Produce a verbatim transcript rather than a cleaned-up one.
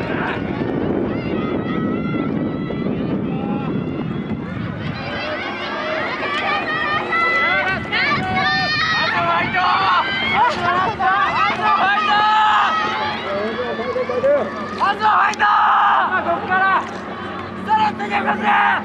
まずはファイトー！ここからさらっていきますね。